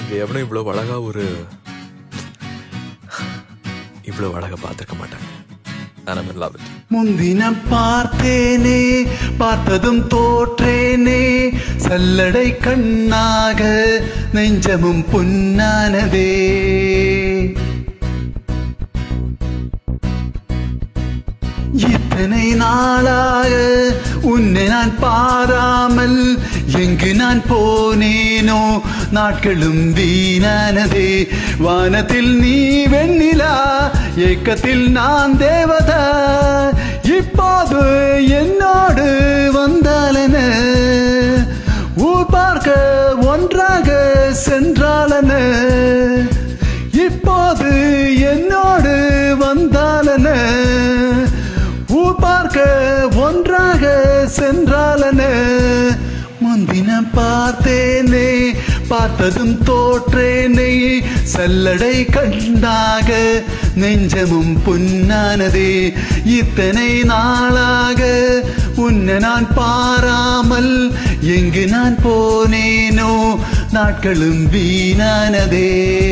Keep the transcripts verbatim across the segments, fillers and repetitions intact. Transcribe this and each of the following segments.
எவனும் இவ்வளவு அழகா ஒரு இவ்வளவு அழகா பார்த்திருக்க மாட்டாங்க. முந்தினம் பார்த்தேனே, பார்த்ததும் தோற்றேனே, சல்லடை கண்ணாக நெஞ்சமும் புன்னானதே. இத்தனை நாளாக உன்னை நான் பாராமல் எங்கு நான் போனேனோ, நாட்களும் வீணானதே. வானத்தில் நீ வெண்ணிலா, ஏக்கத்தில் நான் தேவதா. இப்போது என்னோடு வந்தாலென, ஊர் பார்க்க ஒன்றாக சென்றாலென. இப்போது என்னோடு வந்தாலென, ஊர் பார்க்க ஒன்றாக சென்றாலென. முந்தினம் பார்த்தேனே, பார்த்ததும் தோற்றேனே, சல்லடை கண்ணாக நெஞ்சமும் புன்னானதே. இத்தனை நாளாக உன்னை நான் பாராமல் எங்கு நான் போனேனோ, நாட்களும் வீணானதே.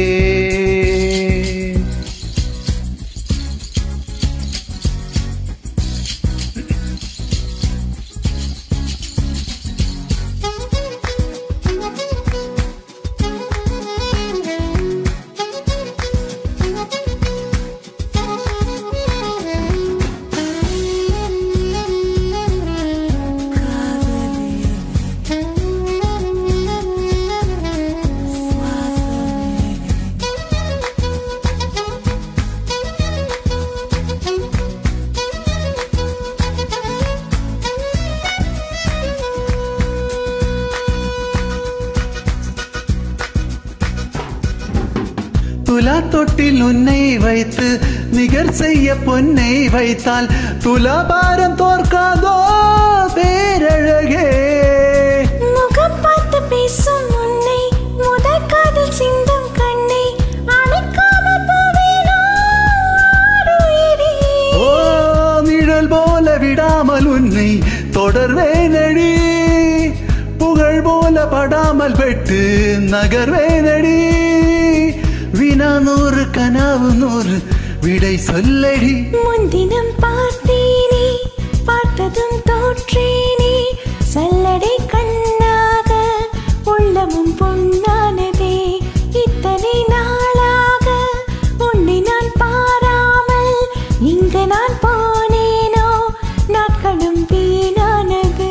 துலா தொட்டில் உன்னை வைத்து நிகர் செய்ய பொன்னை வைத்தால், துலாபாரம் தோற்காதோ பேரழகே. முகம் பார்த்து பேசும் உன்னை, முதல் காதல் சிந்தும் கண்ணை அணைக்காம போவேனோ உயிரே. ஓ நிழல் போல விடாமல் உன்னை தொடர்வேனடி, புகழ் போல படாமல் பெற்று நகர்வேனடி. வினா நூறு கனவு நூறு விடை சொல்லடி. முந்தினம் பார்த்தேனே, பார்த்ததும் தோற்றேனே, சல்லடை கண்ணாக உள்ளமும் பொன்னானதே. இத்தனை நாளாக உன்னை நான் பாராமல் இங்கு நான் போனேனோ, நாட்களும் வீணானது.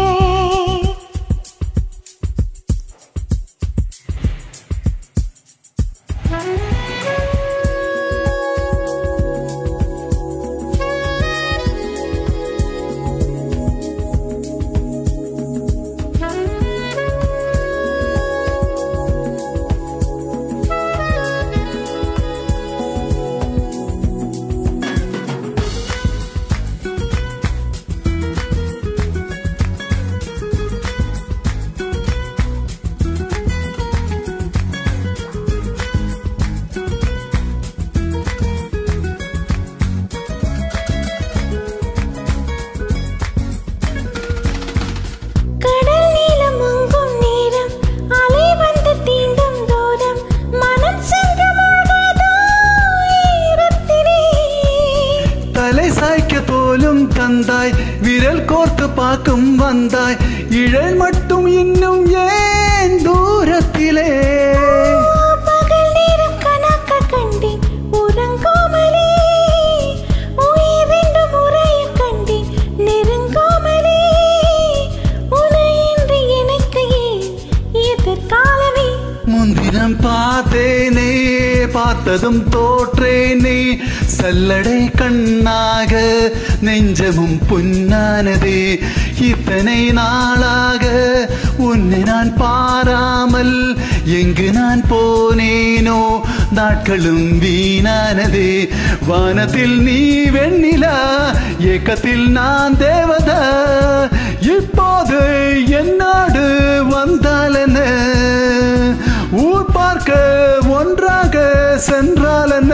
தந்தாய் விரல் கோர்த்து பார்க்கும் வந்தாய், இழல் மட்டும் இன்னும் ஏன் தூரத்திலே. பகல் நேரம் கணக்க கண்டி உறங்காமலே, உயிரென்று முறைய கண்டி நெருங்காமலே. உனையின்றி எனக்கு எதிர்காலமே. முந்தினம் பார்த்தேனே, பார்த்ததும் தோற்றேனே, சல்லடை கண்ணாக நெஞ்சமும் புன்னானதே. இத்தனை நாளாக உன்னை நான் பாராமல் எங்கு நான் போனேனோ, நாட்களும் வீணானதே. வானத்தில் நீ வெண்ணிலா, ஏக்கத்தில் நான் தேவதா. இப்போது என்னோடு வந்தாலென, ஊர் பார்க்க ஒன்றாக சென்றாலென.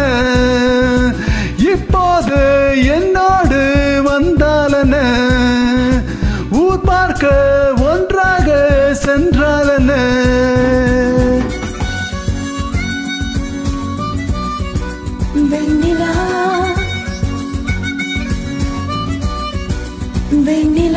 இப்போது என்னோடு வந்தாலென, ஊர் பார்க்க ஒன்றாக சென்றாலென. வெண்ணிலா வெண்ணிலா